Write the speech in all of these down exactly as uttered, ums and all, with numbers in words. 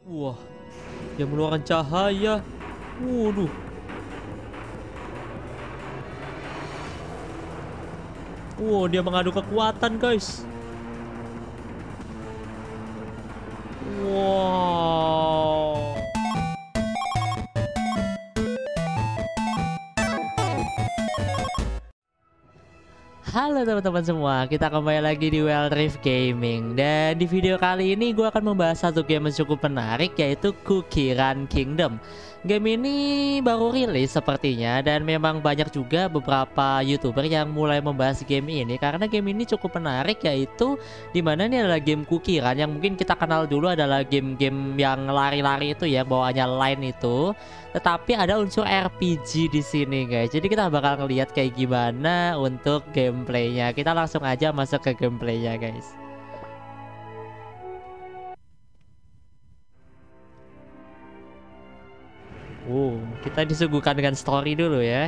Wah, dia mengeluarkan cahaya. Waduh. Wow, dia mengadu kekuatan, guys. Wow. Halo teman-teman semua, kita kembali lagi di Wild Rift Gaming. Dan di video kali ini gue akan membahas satu game yang cukup menarik, yaitu Cookie Run Kingdom. Game ini baru rilis sepertinya, dan memang banyak juga beberapa YouTuber yang mulai membahas game ini karena game ini cukup menarik, yaitu dimana ini adalah game Cookie Run yang mungkin kita kenal dulu adalah game-game yang lari-lari itu ya, bawaannya line itu. Tetapi ada unsur R P G di sini, guys. Jadi kita bakal ngeliat kayak gimana untuk gameplaynya. Kita langsung aja masuk ke gameplaynya, guys. Wow, kita disuguhkan dengan story dulu ya.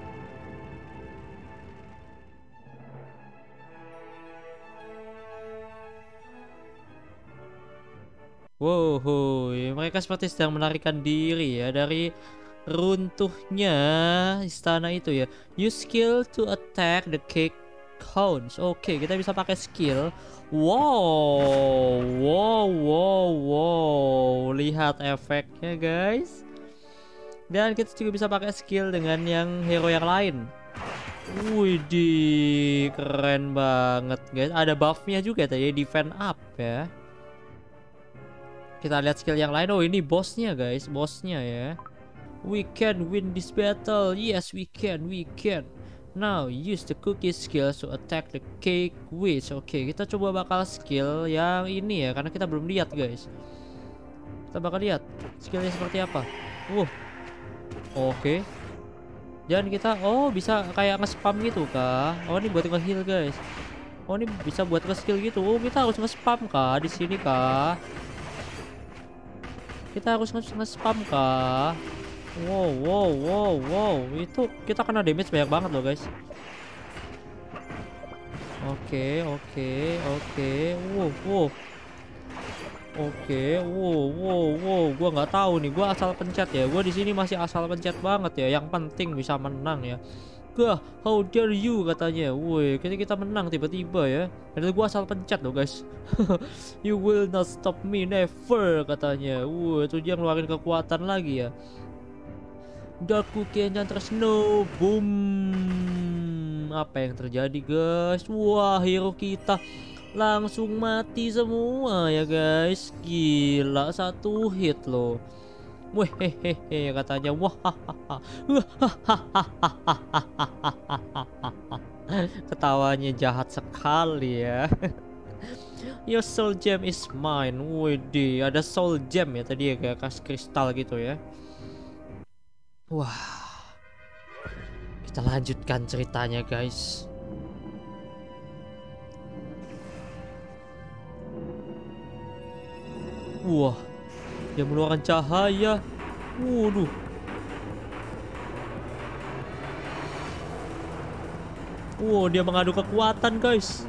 Wow, mereka seperti sedang menarikan diri ya dari runtuhnya istana itu ya. Use skill to attack the cake cones. Oke, kita bisa pakai skill. Wow, wow, wow, wow. Lihat efeknya, guys. Dan kita juga bisa pakai skill dengan yang hero yang lain. Widih, keren banget, guys. Ada buffnya juga tadi, defend up ya. Kita lihat skill yang lain. Oh, ini bosnya, guys, bosnya ya. We can win this battle. Yes, we can, we can. Now use the cookie skills to attack the cake witch. Oke, kita coba bakal skill yang ini ya, karena kita belum lihat, guys. Kita bakal lihat skillnya seperti apa. Wow. Oke. Dan kita oh bisa kayak nge-spam gitu kah? Oh, ini buat nge-heal, guys. Oh, ini bisa buat nge-skill gitu. Oh, kita harus nge-spam kah di sini kah? Kita harus nge-spam kah? Wow, wow, wow, wow. Itu kita kena damage banyak banget loh, guys. Oke, oke, oke. Wow, wow. Oke, wow, wow, wow. Gua nggak tahu nih. Gua asal pencet ya. Gua di sini masih asal pencet banget ya. Yang penting bisa menang ya. Gah, how dare you katanya. Woi, kita kita menang tiba-tiba ya. Dan gua asal pencet loh, guys. You will not stop me, never katanya. Woi, itu dia ngeluarin kekuatan lagi ya. Dark Cookie Enchanter Snow. Boom. Apa yang terjadi, guys? Wah, hero kita langsung mati semua ya, guys. Gila, satu hit loh. Wah, hehehe katanya. Wah, ketawanya jahat sekali ya. Your soul gem is mine. Widih, ada soul gem ya tadi ya, kayak kas kristal gitu ya. Wah, kita lanjutkan ceritanya, guys. Wah, dia mengeluarkan cahaya. Waduh. Wow, dia mengadu kekuatan, guys.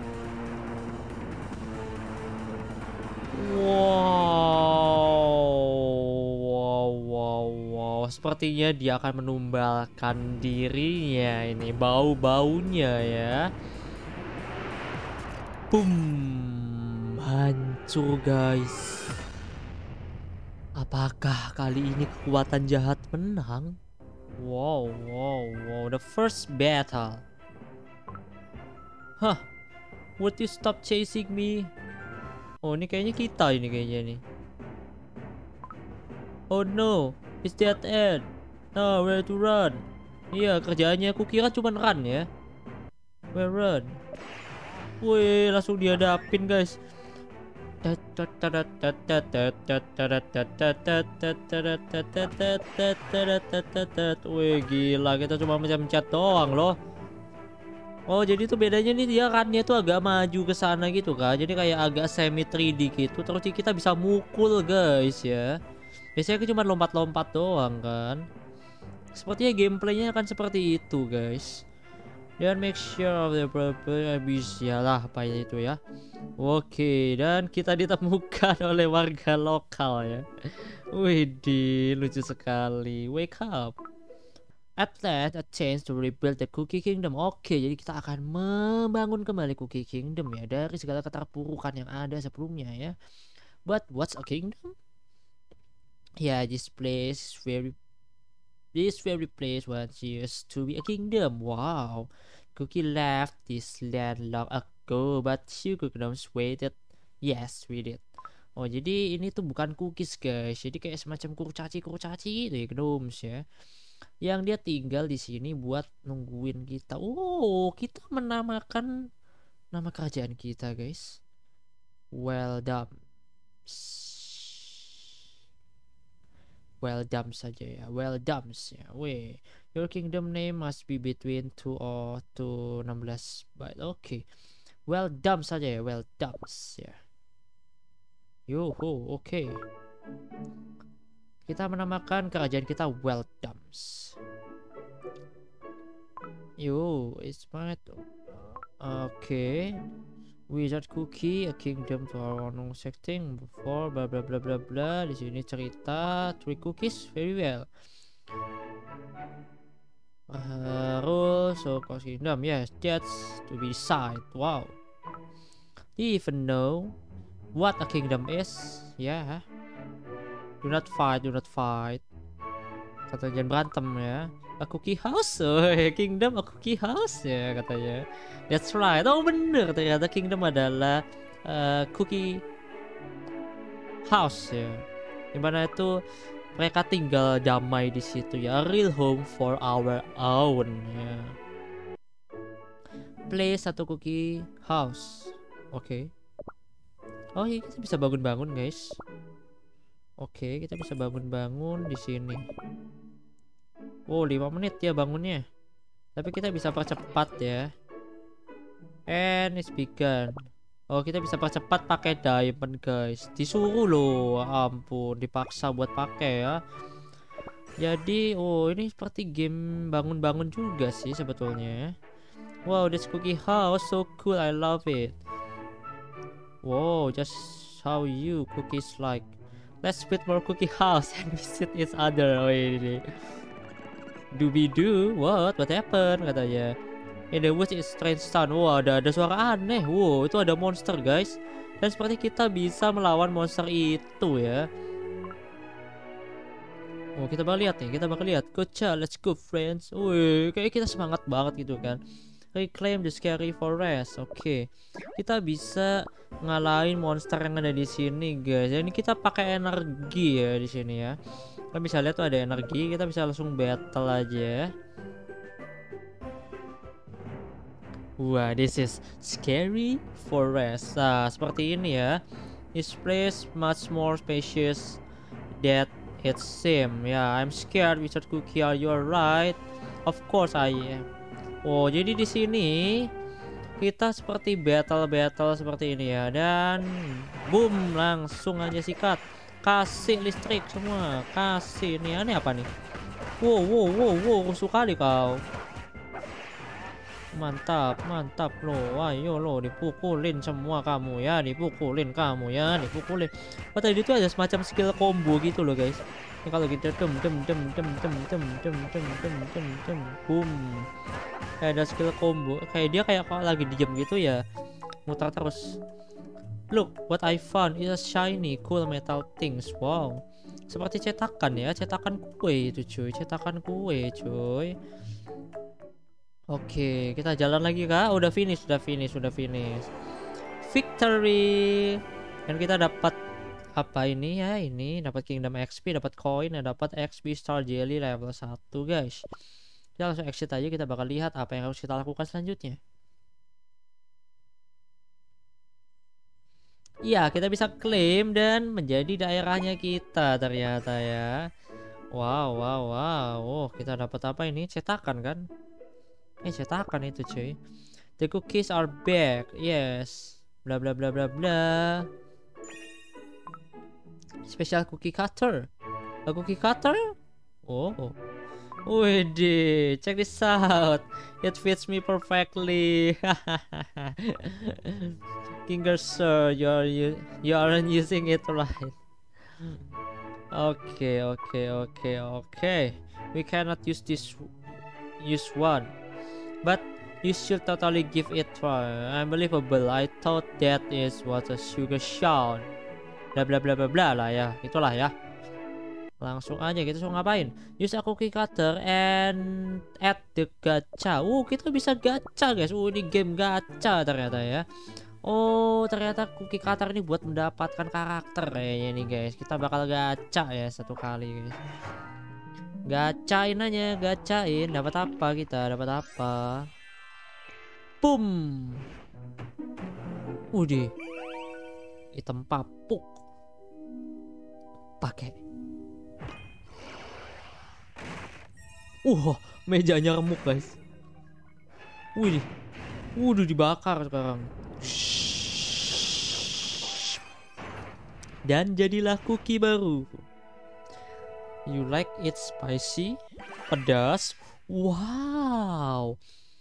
Wow, wow, wow, wow. Sepertinya dia akan menumbalkan dirinya ini, bau-baunya ya. Boom, hancur, guys. Apakah kali ini kekuatan jahat menang? Wow, wow, wow. The first battle. Hah? Would you stop chasing me? Oh, ini kayaknya kita ini kayaknya nih. Oh no, it's dead end. No, where to run? Iya, kerjaannya aku kira cuma run ya. Where run? Wih, langsung dihadapin, guys. Wih, gila, kita cuma mencet-mencet doang loh. Oh, jadi tuh bedanya nih, dia runnya tuh agak maju ke sana gitu kan. Jadi kayak agak semi tiga D gitu. Terus kita bisa mukul, guys ya. Biasanya cuma lompat-lompat doang kan. Sepertinya gameplaynya akan seperti itu, guys. Dan make sure of the proper abuse ya lah apa itu ya. Oke, dan kita ditemukan oleh warga lokal ya. Widih, lucu sekali. Wake up. At last, a chance to rebuild the Cookie Kingdom. Oke, jadi kita akan membangun kembali Cookie Kingdom ya dari segala keterpurukan yang ada sebelumnya ya. But what's a kingdom? Yeah, this place very this very place once used to be a kingdom. Wow. Cookie left this land long ago, but few kingdoms waited. Yes, we did. Oh, jadi ini tuh bukan cookies guys. Jadi kayak semacam kurcaci-kurcaci gitu ya, gnomes ya. Yang dia tinggal di sini buat nungguin kita. Oh, kita menamakan nama kerajaan kita guys. Well done. Well done saja ya. Well done ya. Weh, your kingdom name must be between two or two enam belas byte. Oke. Okay. Well done saja ya. Well done ya. Yo, oke. Okay. Kita menamakan kerajaan kita Well done. Yo, it's my oke. Okay. Wizard Cookie, a kingdom to our own setting before bla bla bla bla bla. Di sini cerita three cookies very well. Uh, rules of kingdom, yes, that's to be decided. Wow. Do you even know what a kingdom is? Yeah. Do not fight, do not fight. Kata jangan berantem ya. A cookie house, oh, kingdom a cookie house ya katanya. That's right. Oh bener, ternyata kingdom adalah uh, cookie house ya. Dimana itu mereka tinggal damai di situ ya. A real home for our own ya. Place satu cookie house. Oke. Okay. Oh iya, kita bisa bangun-bangun guys. Oke, okay, kita bisa bangun-bangun di sini. Oh, lima menit ya bangunnya. Tapi kita bisa percepat ya. And it's begun. Oh, kita bisa percepat pakai diamond guys. Disuruh loh, ampun, dipaksa buat pakai ya. Jadi, oh ini seperti game bangun-bangun juga sih sebetulnya. Wow, this cookie house so cool, I love it. Wow, just how you cookies like. Let's build more cookie house and visit each other. Oh ini. Do we do? What? What happened? Katanya. In the woods is strange sound. Wah, ada ada suara aneh. Wow, itu ada monster guys. Dan seperti kita bisa melawan monster itu ya. Oh, kita bakal lihat nih. Kita bakal lihat. Gotcha, let's go friends. Wih, kayak kita semangat banget gitu kan. Reclaim the scary forest. Oke, okay. Kita bisa ngalahin monster yang ada di sini guys. Jadi kita pakai energi ya di sini ya. Kita bisa lihat tuh ada energi. Kita bisa langsung battle aja. Wah, this is scary forest. Nah, seperti ini ya. This place much more spacious that it seems. Ya, yeah, I'm scared, Wizard Cookie. Are you alright? Of course I am. Oh, jadi di sini kita seperti battle-battle seperti ini ya. Dan boom, langsung aja sikat. Kasih listrik semua. Kasih. Ini aneh apa nih? Wow, wow, wow, wow, rusuh kali kau. Mantap, mantap lo. Ayo lo, dipukulin semua kamu ya, dipukulin kamu ya, dipukulin. Oh, tadi itu ada semacam skill combo gitu loh guys. Ini kalau kita dem dem dem dem dem dem dem dem dem dem dem boom. Kayak ada skill combo. Kayak dia kayak kalau lagi diem gitu ya, muter terus. Look, what I found is a shiny cool metal things. Wow. Seperti cetakan ya, cetakan kue itu cuy, cetakan kue cuy. Oke, kita jalan lagi kak. Udah finish, udah finish, udah finish. Victory. Dan kita dapat apa ini ya? Ini dapat Kingdom X P, dapat koin, dan dapat X P Star Jelly level satu guys. Kita langsung exit aja. Kita bakal lihat apa yang harus kita lakukan selanjutnya. Iya, kita bisa klaim dan menjadi daerahnya kita ternyata ya. Wow, wow, wow. Oh, kita dapat apa ini? Cetakan kan? Eh, cetakan itu cuy. The cookies are back. Yes. Bla bla bla bla bla. Special cookie cutter. A cookie cutter? Oh. Widih, check this out. It fits me perfectly. Kinger sir, you are you, you aren't using it right. Okay, okay, okay, okay. We cannot use this use one, but you should totally give it try. Unbelievable. I thought that is what a sugar shot. Bla bla bla bla bla lah ya, itulah ya. Langsung aja kita suruh ngapain? Use a cookie cutter and add the gacha. Uh, kita bisa gacha guys. Uh, ini game gacha ternyata ya. Oh, ternyata cookie cutter ini buat mendapatkan karakter kayaknya nih guys. Kita bakal gacha ya satu kali guys. Gacain aja, gacain. Dapat apa kita? Dapat apa? Boom. Udih. Item papuk. Pakai. Uh, mejanya remuk guys. Wih, udah dibakar sekarang. Dan jadilah cookie baru. You like it spicy? Pedas? Wow.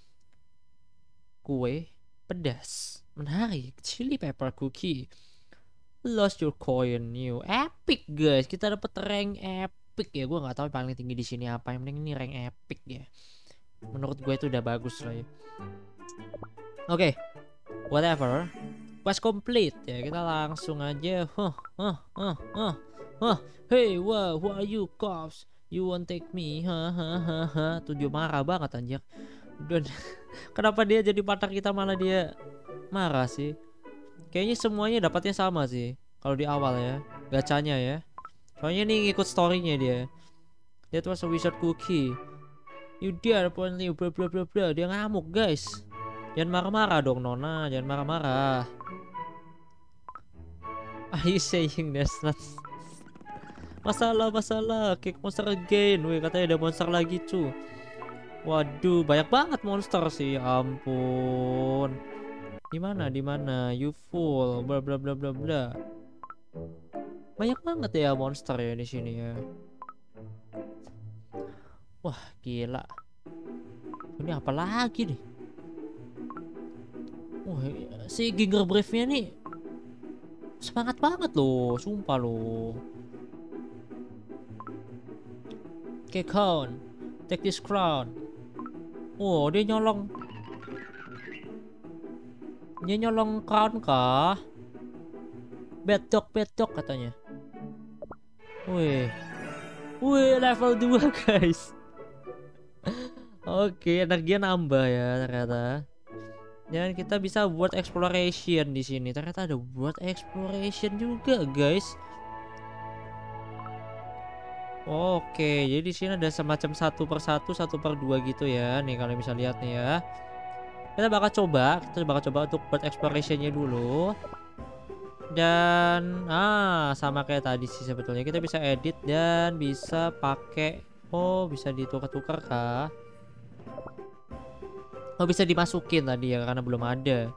Kue pedas. Menarik. Chili pepper cookie. Lost your coin new. Epic guys. Kita dapat rank epic ya. Gue nggak tahu paling tinggi di sini apa. Yang penting ini rank epic ya. Menurut gue itu udah bagus lah ya. Oke. Okay. Whatever. Quest complete ya. Kita langsung aja. Huh, huh, huh, huh, huh. Hey, wow, who are you cops? You won't take me. Hahaha. Tuh dia marah banget anjir. Dan kenapa dia jadi partner kita malah dia marah sih? Kayaknya semuanya dapatnya sama sih kalau di awal ya, gacanya ya. Soalnya nih ngikut storynya dia. That was a wizard cookie. You dare apparently bla bla bla bla. Dia ngamuk guys. Jangan marah-marah dong Nona, jangan marah-marah. Are you saying that's not masalah masalah kick monster again? Wih, katanya ada monster lagi cuy. Waduh, banyak banget monster sih, ampun. Di mana? Di mana? You full, bla bla bla bla bla. Banyak banget ya monster ya di sini ya. Wah, gila. Ini apa lagi nih? Wah, si Ginger Brave-nya nih semangat banget loh, sumpah loh. Oke, count. Take this crown. Oh, dia nyolong. Dia nyolong crown kah? Bedok, bedok katanya. Wih. Wih, level dua guys. Oke, energinya nambah ya ternyata. Dan kita bisa buat exploration di sini. Ternyata ada buat exploration juga guys. Oke, jadi di sini ada semacam satu per satu, satu per dua gitu ya. Nih kalian bisa lihat nih ya. Kita bakal coba, kita bakal coba untuk buat explorationnya dulu. Dan ah sama kayak tadi sih sebetulnya kita bisa edit dan bisa pakai. Oh, bisa ditukar-tukar kah? Oh, bisa dimasukin tadi ya karena belum ada.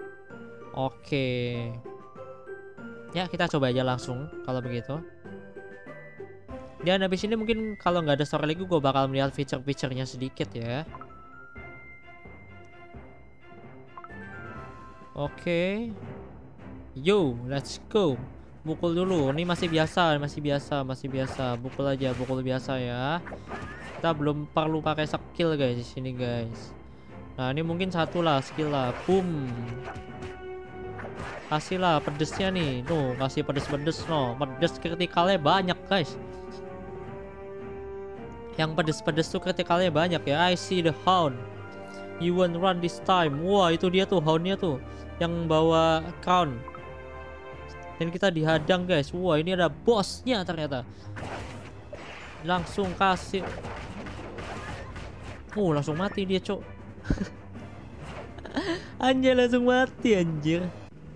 Oke. Ya, kita coba aja langsung kalau begitu. Dan habis ini mungkin kalau nggak ada story lagi gue bakal melihat feature-featurenya sedikit ya. Oke. Yo, let's go. Pukul dulu. Ini masih biasa, masih biasa, masih biasa. Pukul aja, pukul biasa ya. Kita belum perlu pakai skill guys di sini guys. Nah, ini mungkin satu lah skill lah. Boom. Kasih lah pedesnya nih. Tuh, kasih pedes-pedes no. Pedes kritikalnya banyak, guys. Yang pedes-pedes tuh kritikalnya banyak ya. I see the hound. You won't run this time. Wah, itu dia tuh houndnya tuh yang bawa crown. Dan kita dihadang, guys. Wah, ini ada bosnya ternyata. Langsung kasih. Oh, langsung mati dia, cok. Anjir, langsung mati anjir.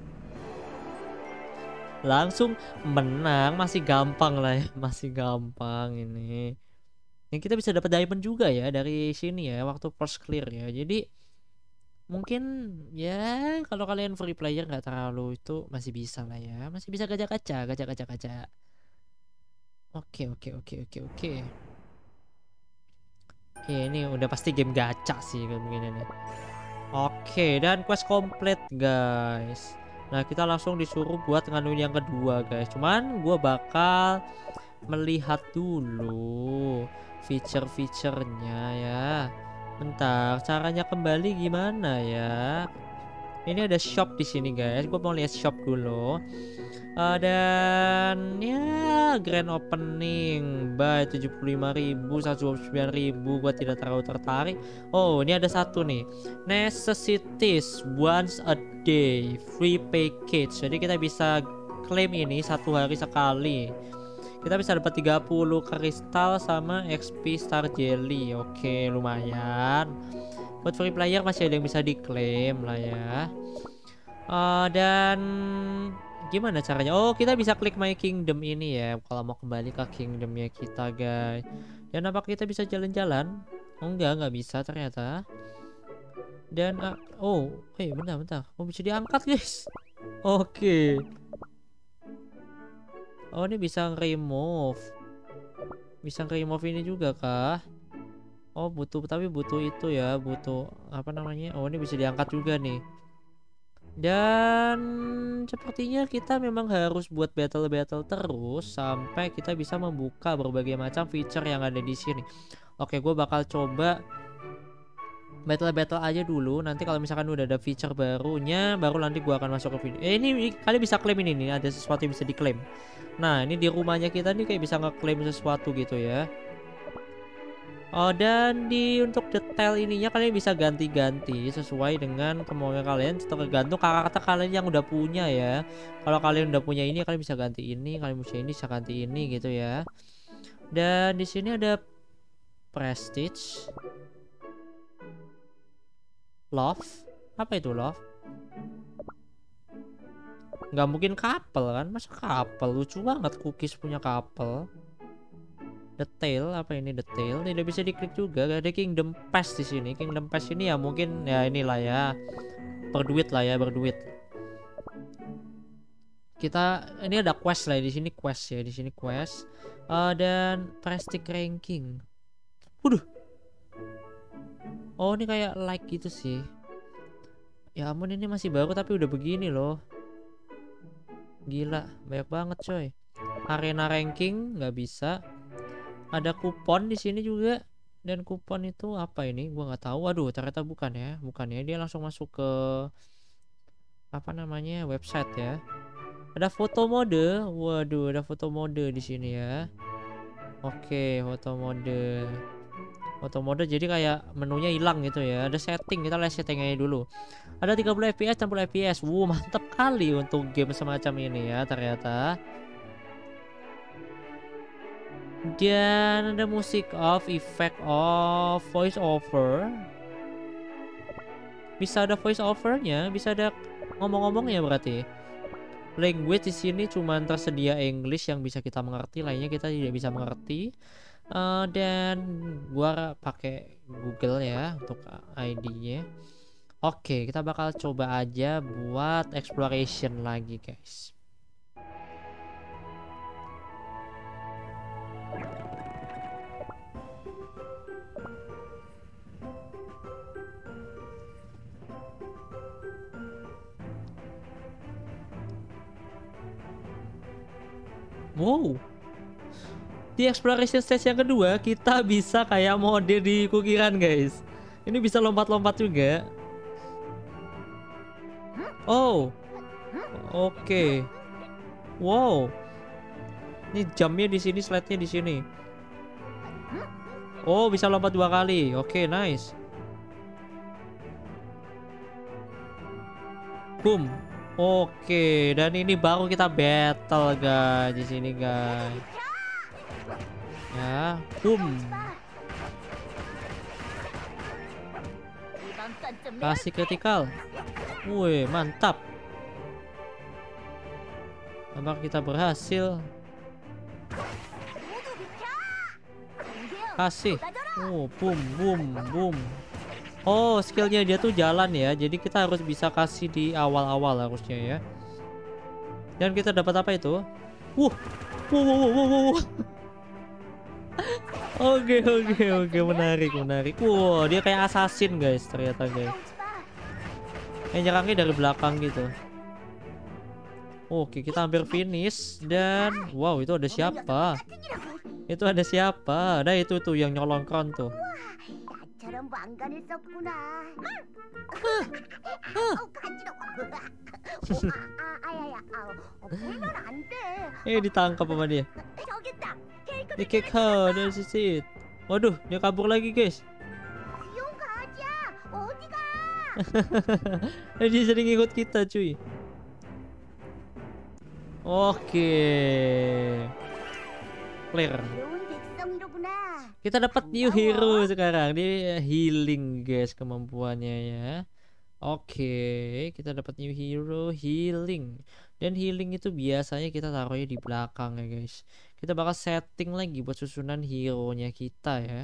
Langsung menang. Masih gampang lah ya. Masih gampang ini. Yang kita bisa dapat diamond juga ya dari sini ya waktu first clear ya. Jadi mungkin ya kalau kalian free player nggak terlalu itu masih bisa lah ya. Masih bisa gacha-gacha, gacha-gacha-gacha. Oke, oke, oke, oke, oke. Ya, ini udah pasti game gacha sih kayak begini nih. Oke, dan quest komplit guys. Nah, kita langsung disuruh buat nganuin yang kedua guys. Cuman gue bakal melihat dulu feature-featurenya ya. Bentar, caranya kembali gimana ya? Ini ada shop di sini guys. Gue mau lihat shop dulu. Uh, dan ya grand opening buy tujuh puluh lima ribu, seratus dua puluh sembilan ribu. Gua tidak terlalu tertarik. Oh, ini ada satu nih, necessities once a day free package. Jadi kita bisa klaim ini satu hari sekali. Kita bisa dapat tiga puluh kristal sama X P star jelly. Oke, lumayan. Buat free player masih ada yang bisa diklaim lah ya. Uh, dan gimana caranya? Oh, kita bisa klik my kingdom ini ya kalau mau kembali ke kingdomnya kita guys. Dan apakah kita bisa jalan-jalan? Oh, enggak, nggak bisa ternyata. Dan uh, oh, hey, bentar, bentar. Oh, bisa diangkat guys. Oke. Oh, ini bisa remove. Bisa remove ini juga kah? Oh, butuh, tapi butuh itu ya, butuh apa namanya? Oh, ini bisa diangkat juga nih. Dan sepertinya kita memang harus buat battle-battle terus sampai kita bisa membuka berbagai macam feature yang ada di sini. Oke, gue bakal coba battle-battle aja dulu. Nanti kalau misalkan udah ada feature barunya, baru nanti gue akan masuk ke video. Eh, ini kalian bisa klaim ini nih, ada sesuatu yang bisa diklaim. Nah, ini di rumahnya kita nih kayak bisa ngeklaim sesuatu gitu ya. Oh, dan di untuk detail ininya kalian bisa ganti-ganti sesuai dengan kemauan kalian, tergantung karakter kalian yang udah punya ya. Kalau kalian udah punya ini, kalian bisa ganti ini, kalian bisa ini, bisa ganti ini gitu ya. Dan di sini ada prestige, love, apa itu love? Nggak mungkin couple kan? Masa couple? Lucu banget cookies punya couple. Detail, apa ini detail? Tidak bisa diklik juga. Gak ada kingdom pass di sini. Kingdom pass ini ya mungkin ya inilah ya, berduit lah ya, berduit. Kita ini ada quest lah di sini, quest ya, di sini quest. Uh, dan prestige ranking. Waduh. Oh, ini kayak like gitu sih. Ya ampun, ini masih baru tapi udah begini loh. Gila, banyak banget coy. Arena ranking nggak bisa. Ada kupon di sini juga, dan kupon itu apa ini? Gua nggak tahu. Waduh, ternyata bukan ya, bukan ya. Dia langsung masuk ke apa namanya website ya. Ada foto mode. Waduh, ada foto mode di sini ya. Oke, foto mode. Foto mode jadi kayak menunya hilang gitu ya. Ada setting, kita lihat settingnya dulu. Ada tiga puluh F P S, enam puluh F P S. Wow, mantap kali untuk game semacam ini ya ternyata. Dan ada musik of effect of voice over. Bisa ada voice overnya, bisa ada ngomong-ngomongnya berarti. Language di sini cuma tersedia English yang bisa kita mengerti, lainnya kita tidak bisa mengerti. Uh, dan gua pakai Google ya untuk I D-nya. Oke, kita bakal coba aja buat exploration lagi, guys. Wow. Di exploration stage yang kedua kita bisa kayak mode di kukiran guys. Ini bisa lompat-lompat juga. Oh, oke. Okay. Wow. Ini jamnya di sini, slide-nya di sini. Oh, bisa lompat dua kali. Oke, okay, nice. Boom. Oke, okay. Dan ini baru kita battle guys di sini guys. Ya, boom. Kasih kritikal. Wih, mantap. Apakah kita berhasil? Kasih. Oh, boom, boom, boom. Oh, skillnya dia tuh jalan ya. Jadi kita harus bisa kasih di awal-awal harusnya ya. Dan kita dapat apa itu? Wuh, wow, wow, wow, wow, wow. Oke, oke, oke, menarik, menarik. Wow, dia kayak assassin guys, ternyata guys. Eh, nyerangnya dari belakang gitu. Oke, kita hampir finish dan wow, itu ada siapa? Itu ada siapa? Nah, itu tuh yang nyolongkan tuh. Eh, ditangkap sama dia. Di kick her dari sisi. Waduh, dia kabur lagi guys. Dia sering ikut kita cuy. Oke, clear. Kita dapat new hero sekarang. Dia healing guys kemampuannya ya. Oke, kita dapat new hero healing. Dan healing itu biasanya kita taruhnya di belakang ya guys. Kita bakal setting lagi buat susunan hero-nya kita ya.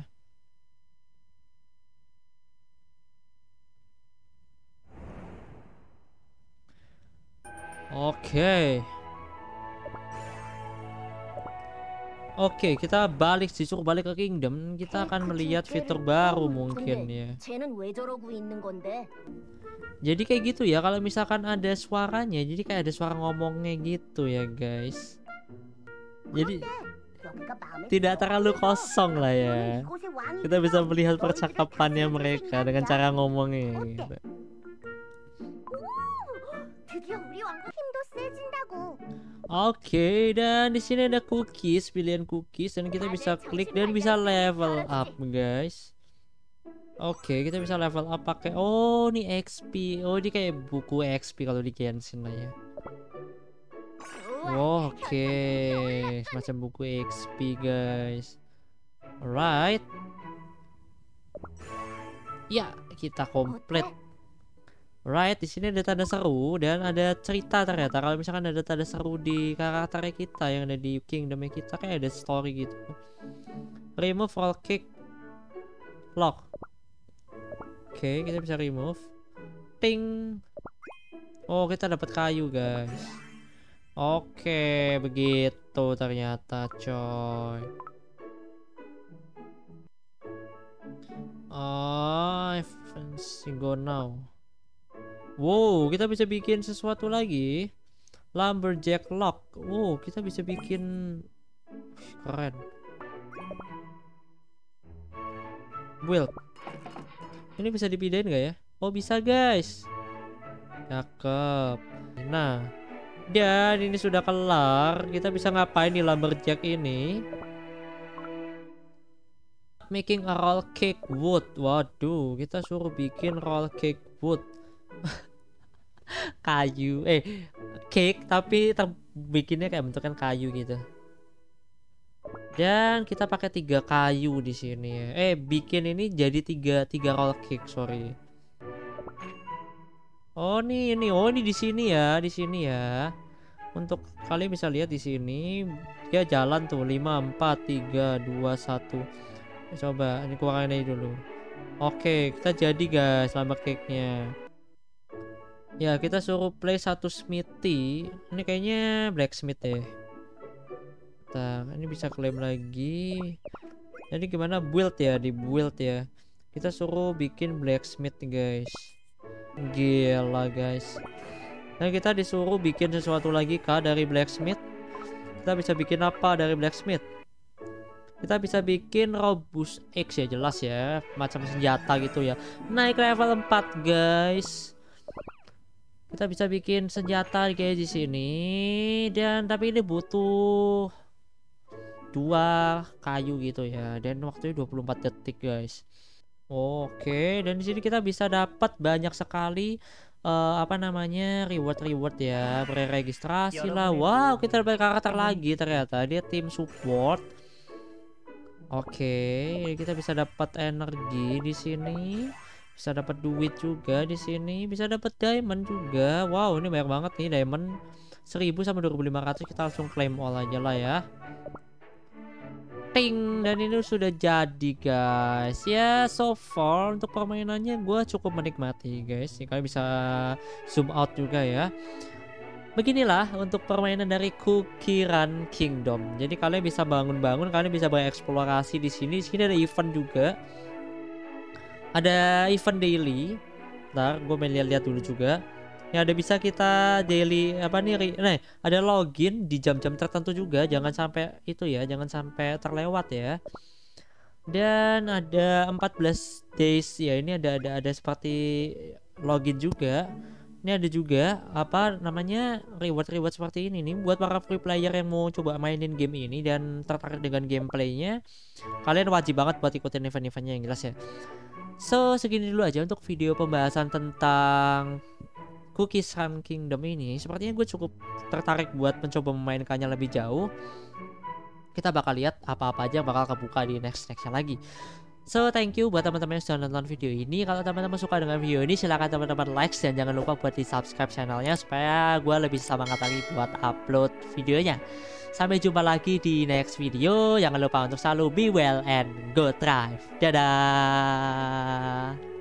Oke. Oke, kita balik disuruh balik ke kingdom. Kita akan melihat fitur baru mungkin ya. Jadi kayak gitu ya, kalau misalkan ada suaranya, jadi kayak ada suara ngomongnya gitu ya guys. Jadi tidak terlalu kosong lah ya. Kita bisa melihat percakapannya mereka dengan cara ngomongnya gitu. Oke, dan di sini ada cookies, pilihan cookies, dan kita bisa klik dan bisa level up guys. Oke, kita bisa level up pakai oh nih X P. Oh, ini kayak buku X P kalau di Genshin lah ya. Oh, oke, semacam buku X P guys. Alright. Ya, kita komplit. Right, di sini ada tanda seru dan ada cerita ternyata. Kalau misalkan ada tanda seru di karakternya kita yang ada di kingdomnya kita, kayak ada story gitu. Remove all kick lock. Oke, kita bisa remove. Ping. Oh, kita dapat kayu guys. Oke, begitu ternyata coy. Oh, fancy go now. Wow, kita bisa bikin sesuatu lagi. Lumberjack lock. Wow, kita bisa bikin keren. Build. Ini bisa dipindahin gak ya? Oh, bisa guys. Cakep. Nah, dan ini sudah kelar. Kita bisa ngapain di lumberjack ini? Making a roll cake wood. Waduh, kita suruh bikin roll cake wood. Kayu eh cake tapi bikinnya kayak bentukan kayu gitu. Dan kita pakai tiga kayu di sini ya. Eh bikin ini jadi tiga tiga roll cake, sorry. Oh nih ini oh ini di sini ya, di sini ya. Untuk kalian bisa lihat di sini dia jalan tuh lima empat tiga dua satu. Coba ini kurangin aja dulu. Oke, kita jadi guys lumber cake-nya. Ya, kita suruh play satu smithy. Ini kayaknya blacksmith ya. Nah, ini bisa klaim lagi. Jadi gimana build ya, di build ya. Kita suruh bikin blacksmith guys. Gila guys. Nah, kita disuruh bikin sesuatu lagi kah dari blacksmith. Kita bisa bikin apa dari blacksmith? Kita bisa bikin robust X ya, jelas ya. Macam senjata gitu ya. Naik level empat guys. Kita bisa bikin senjata kayak di sini dan tapi ini butuh dua kayu gitu ya dan waktunya dua puluh empat detik guys. Oke, dan di sini kita bisa dapat banyak sekali uh, apa namanya reward-reward ya, preregistrasi lah. Wow, kita dapat karakter lagi ternyata dia tim support. Oke, kita bisa dapat energi di sini. Bisa dapat duit juga di sini, bisa dapat diamond juga. Wow, ini banyak banget nih diamond. seribu sama dua ribu lima ratus kita langsung claim all aja lah ya. Ting, dan ini sudah jadi guys. Ya, so far untuk permainannya gue cukup menikmati guys. Kalian bisa zoom out juga ya. beginilah untuk permainan dari Cookie Run Kingdom. Jadi kalian bisa bangun-bangun, kalian bisa bereksplorasi di sini. Di sini ada event juga. Ada event daily. Ntar gue main lihat-lihat dulu juga. Ya ada bisa kita daily apa nih? Nah, ada login di jam-jam tertentu juga. Jangan sampai itu ya, jangan sampai terlewat ya. Dan ada empat belas days ya. Ini ada ada ada seperti login juga. Ini ada juga apa namanya reward-reward seperti ini nih buat para free player yang mau coba mainin game ini dan tertarik dengan gameplaynya. Kalian wajib banget buat ikutin event-eventnya yang jelas ya. So segini dulu aja untuk video pembahasan tentang Cookie Run Kingdom ini. Sepertinya gue cukup tertarik buat mencoba memainkannya lebih jauh. Kita bakal lihat apa-apa aja yang bakal kebuka di next-nextnya lagi. So thank you buat teman-teman yang sudah nonton video ini. Kalau teman-teman suka dengan video ini, silahkan teman-teman like dan jangan lupa buat di subscribe channelnya supaya gue lebih semangat lagi buat upload videonya. Sampai jumpa lagi di next video. Jangan lupa untuk selalu be well and go thrive. Dadah.